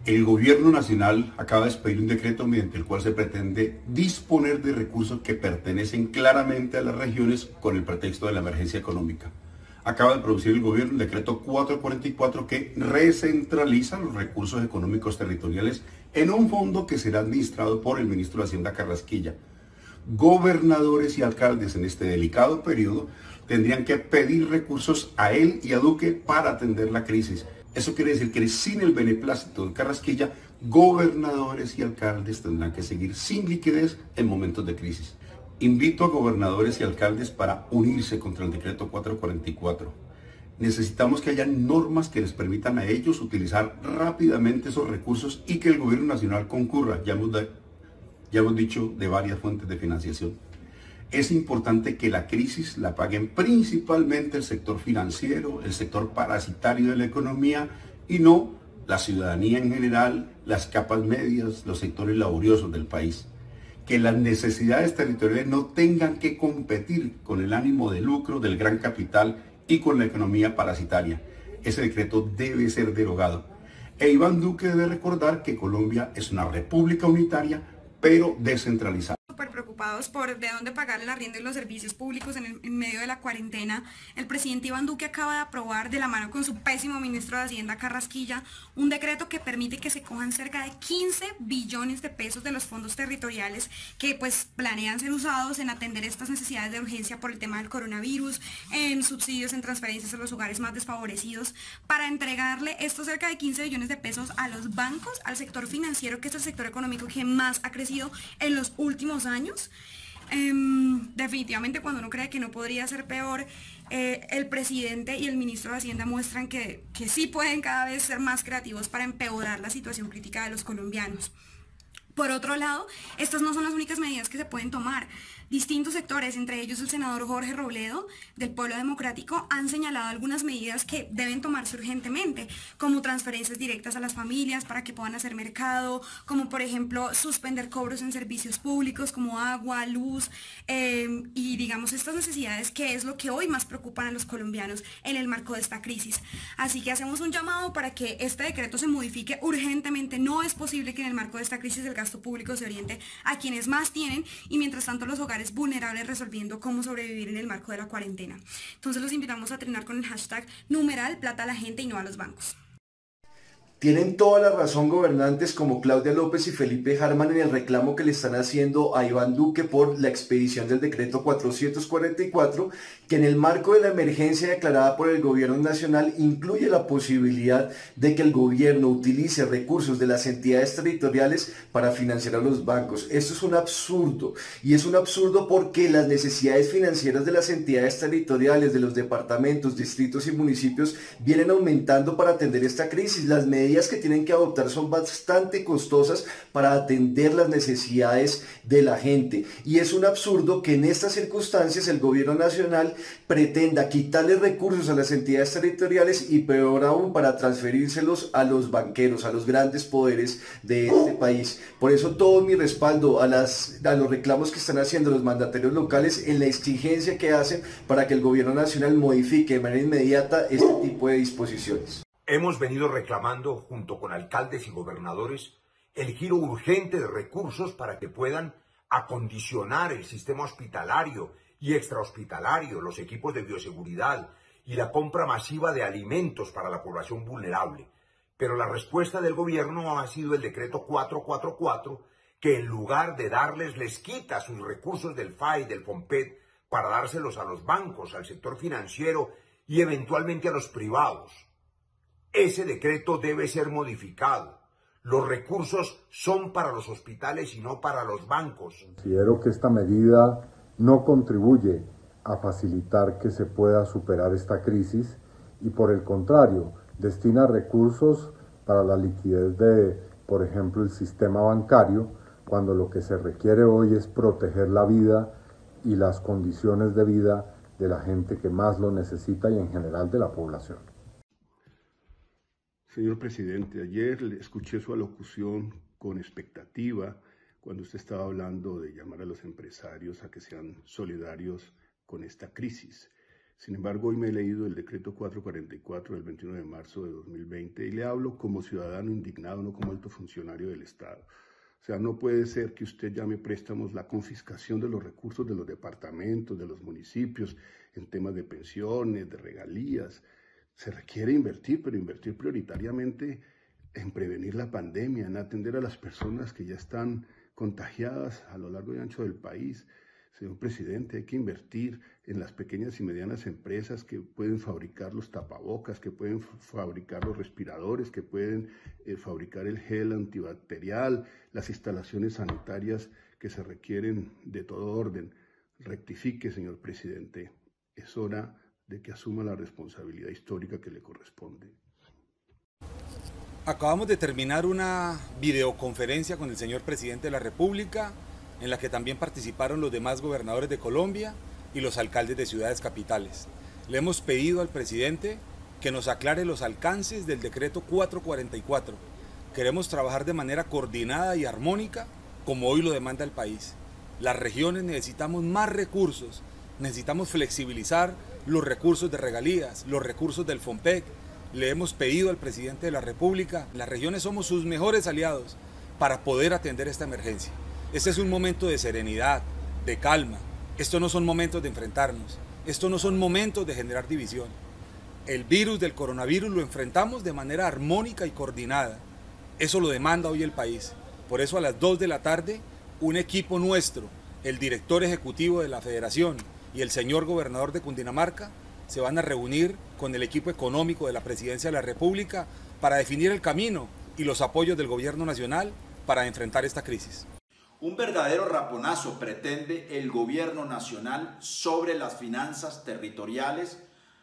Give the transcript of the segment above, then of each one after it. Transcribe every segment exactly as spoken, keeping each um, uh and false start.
El gobierno nacional acaba de expedir un decreto mediante el cual se pretende disponer de recursos que pertenecen claramente a las regiones con el pretexto de la emergencia económica. Acaba de producir el gobierno el decreto cuatrocientos cuarenta y cuatro que recentraliza los recursos económicos territoriales en un fondo que será administrado por el ministro de Hacienda Carrasquilla. Gobernadores y alcaldes en este delicado periodo tendrían que pedir recursos a él y a Duque para atender la crisis. Eso quiere decir que sin el beneplácito de Carrasquilla, gobernadores y alcaldes tendrán que seguir sin liquidez en momentos de crisis. Invito a gobernadores y alcaldes para unirse contra el decreto cuatrocientos cuarenta y cuatro. Necesitamos que haya normas que les permitan a ellos utilizar rápidamente esos recursos y que el gobierno nacional concurra. Ya hemos, de, ya hemos dicho de varias fuentes de financiación. Es importante que la crisis la paguen principalmente el sector financiero, el sector parasitario de la economía y no la ciudadanía en general, las capas medias, los sectores laboriosos del país. Que las necesidades territoriales no tengan que competir con el ánimo de lucro del gran capital y con la economía parasitaria. Ese decreto debe ser derogado. E Iván Duque debe recordar que Colombia es una república unitaria, pero descentralizada. Súper preocupados por de dónde pagar el arriendo y los servicios públicos en, el, en medio de la cuarentena. El presidente Iván Duque acaba de aprobar, de la mano con su pésimo ministro de Hacienda Carrasquilla, un decreto que permite que se cojan cerca de quince billones de pesos de los fondos territoriales que pues planean ser usados en atender estas necesidades de urgencia por el tema del coronavirus, en subsidios, en transferencias a los hogares más desfavorecidos, para entregarle estos cerca de quince billones de pesos a los bancos, al sector financiero, que es el sector económico que más ha crecido en los últimos años. Eh, definitivamente cuando uno cree que no podría ser peor, eh, el presidente y el ministro de Hacienda muestran que, que sí pueden cada vez ser más creativos para empeorar la situación crítica de los colombianos. Por otro lado, estas no son las únicas medidas que se pueden tomar. Distintos sectores, entre ellos el senador Jorge Robledo, del Polo Democrático, han señalado algunas medidas que deben tomarse urgentemente, como transferencias directas a las familias para que puedan hacer mercado, como por ejemplo suspender cobros en servicios públicos como agua, luz, eh, y digamos estas necesidades que es lo que hoy más preocupan a los colombianos en el marco de esta crisis. Así que hacemos un llamado para que este decreto se modifique urgentemente. No es posible que en el marco de esta crisis el gasto público se oriente a quienes más tienen y mientras tanto los hogares vulnerables resolviendo cómo sobrevivir en el marco de la cuarentena. Entonces los invitamos a terminar con el hashtag numeral plata a la gente y no a los bancos. Tienen toda la razón gobernantes como Claudia López y Felipe Harman en el reclamo que le están haciendo a Iván Duque por la expedición del decreto cuatrocientos cuarenta y cuatro, que en el marco de la emergencia declarada por el gobierno nacional incluye la posibilidad de que el gobierno utilice recursos de las entidades territoriales para financiar a los bancos. Esto es un absurdo, y es un absurdo porque las necesidades financieras de las entidades territoriales, de los departamentos, distritos y municipios vienen aumentando para atender esta crisis. Las medidas que tienen que adoptar son bastante costosas para atender las necesidades de la gente, y es un absurdo que en estas circunstancias el gobierno nacional pretenda quitarle recursos a las entidades territoriales y peor aún para transferírselos a los banqueros, a los grandes poderes de este país. Por eso todo mi respaldo a, las, a los reclamos que están haciendo los mandatarios locales en la exigencia que hacen para que el gobierno nacional modifique de manera inmediata este tipo de disposiciones. Hemos venido reclamando, junto con alcaldes y gobernadores, el giro urgente de recursos para que puedan acondicionar el sistema hospitalario y extrahospitalario, los equipos de bioseguridad y la compra masiva de alimentos para la población vulnerable. Pero la respuesta del gobierno ha sido el decreto cuatrocientos cuarenta y cuatro, que en lugar de darles, les quita sus recursos del F A E y del FOMPET para dárselos a los bancos, al sector financiero y eventualmente a los privados. Ese decreto debe ser modificado. Los recursos son para los hospitales y no para los bancos. Considero que esta medida no contribuye a facilitar que se pueda superar esta crisis y por el contrario, destina recursos para la liquidez de, por ejemplo, el sistema bancario, cuando lo que se requiere hoy es proteger la vida y las condiciones de vida de la gente que más lo necesita y en general de la población. Señor presidente, ayer le escuché su alocución con expectativa cuando usted estaba hablando de llamar a los empresarios a que sean solidarios con esta crisis. Sin embargo, hoy me he leído el decreto cuatrocientos cuarenta y cuatro del veintiuno de marzo de dos mil veinte y le hablo como ciudadano indignado, no como alto funcionario del Estado. O sea, no puede ser que usted llame préstamos la confiscación de los recursos de los departamentos, de los municipios, en temas de pensiones, de regalías. Se requiere invertir, pero invertir prioritariamente en prevenir la pandemia, en atender a las personas que ya están contagiadas a lo largo y ancho del país. Señor presidente, hay que invertir en las pequeñas y medianas empresas que pueden fabricar los tapabocas, que pueden fabricar los respiradores, que pueden eh, fabricar el gel antibacterial, las instalaciones sanitarias que se requieren de todo orden. Rectifique, señor presidente. Es hora de que asuma la responsabilidad histórica que le corresponde. Acabamos de terminar una videoconferencia con el señor presidente de la República, en la que también participaron los demás gobernadores de Colombia y los alcaldes de ciudades capitales. Le hemos pedido al presidente que nos aclare los alcances del decreto cuatrocientos cuarenta y cuatro. Queremos trabajar de manera coordinada y armónica, como hoy lo demanda el país. Las regiones necesitamos más recursos, necesitamos flexibilizar los recursos de regalías, los recursos del FOMPEC. Le hemos pedido al presidente de la República, las regiones somos sus mejores aliados para poder atender esta emergencia. Este es un momento de serenidad, de calma. Estos no son momentos de enfrentarnos. Estos no son momentos de generar división. El virus del coronavirus lo enfrentamos de manera armónica y coordinada. Eso lo demanda hoy el país. Por eso a las dos de la tarde, un equipo nuestro, el director ejecutivo de la Federación y el señor gobernador de Cundinamarca, se van a reunir con el equipo económico de la Presidencia de la República para definir el camino y los apoyos del gobierno nacional para enfrentar esta crisis. Un verdadero raponazo pretende el gobierno nacional sobre las finanzas territoriales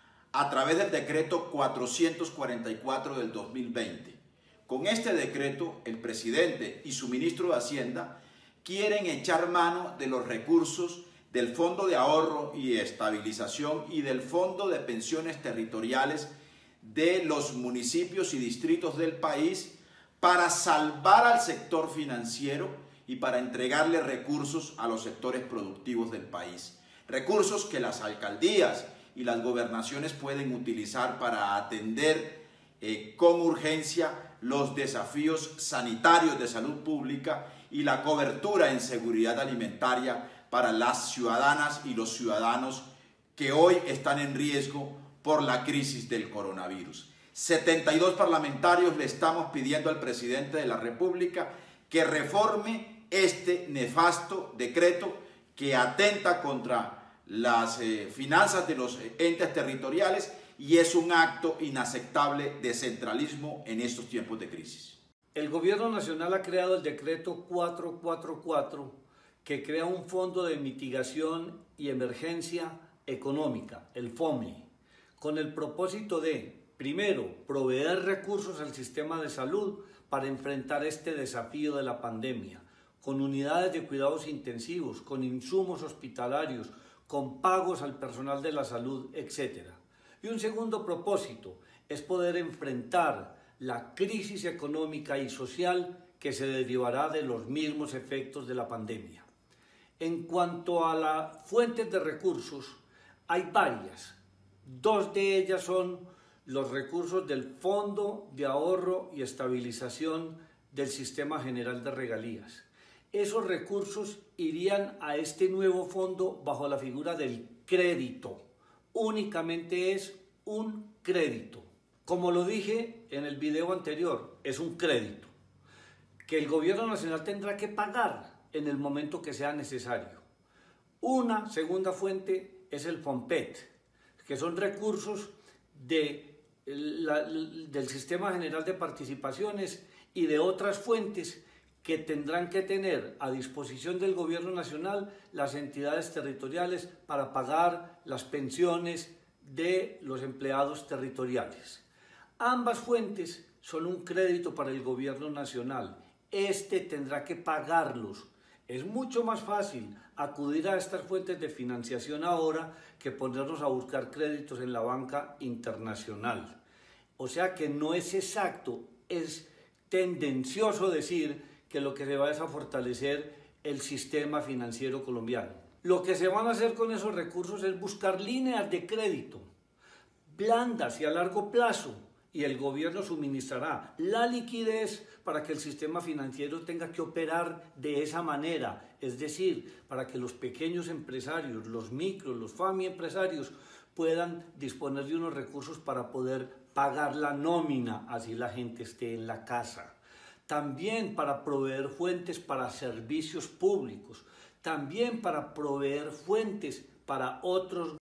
a través del decreto cuatrocientos cuarenta y cuatro del dos mil veinte. Con este decreto, el presidente y su ministro de Hacienda quieren echar mano de los recursos del Fondo de Ahorro y Estabilización y del Fondo de Pensiones Territoriales de los municipios y distritos del país para salvar al sector financiero y para entregarle recursos a los sectores productivos del país. Recursos que las alcaldías y las gobernaciones pueden utilizar para atender eh, con urgencia los desafíos sanitarios de salud pública y la cobertura en seguridad alimentaria para las ciudadanas y los ciudadanos que hoy están en riesgo por la crisis del coronavirus. setenta y dos parlamentarios le estamos pidiendo al presidente de la República que reforme este nefasto decreto que atenta contra las eh, finanzas de los entes territoriales y es un acto inaceptable de centralismo en estos tiempos de crisis. El gobierno nacional ha creado el decreto cuatrocientos cuarenta y cuatro que crea un fondo de mitigación y emergencia económica, el FOME, con el propósito de, primero, proveer recursos al sistema de salud para enfrentar este desafío de la pandemia, con unidades de cuidados intensivos, con insumos hospitalarios, con pagos al personal de la salud, etcétera. Y un segundo propósito es poder enfrentar la crisis económica y social que se derivará de los mismos efectos de la pandemia. En cuanto a las fuentes de recursos, hay varias. Dos de ellas son los recursos del Fondo de Ahorro y Estabilización del Sistema General de Regalías. Esos recursos irían a este nuevo fondo bajo la figura del crédito. Únicamente es un crédito. Como lo dije en el video anterior, es un crédito que el gobierno nacional tendrá que pagar en el momento que sea necesario. Una segunda fuente es el FOMPET, que son recursos de la, del Sistema General de Participaciones y de otras fuentes que tendrán que tener a disposición del gobierno nacional las entidades territoriales para pagar las pensiones de los empleados territoriales. Ambas fuentes son un crédito para el gobierno nacional. Este tendrá que pagarlos. Es mucho más fácil acudir a estas fuentes de financiación ahora que ponernos a buscar créditos en la banca internacional. O sea que no es exacto, es tendencioso decir que lo que se va es a fortalecer el sistema financiero colombiano. Lo que se van a hacer con esos recursos es buscar líneas de crédito blandas y a largo plazo, y el gobierno suministrará la liquidez para que el sistema financiero tenga que operar de esa manera, es decir, para que los pequeños empresarios, los micros, los fami-empresarios puedan disponer de unos recursos para poder pagar la nómina, así la gente esté en la casa. También para proveer fuentes para servicios públicos, también para proveer fuentes para otros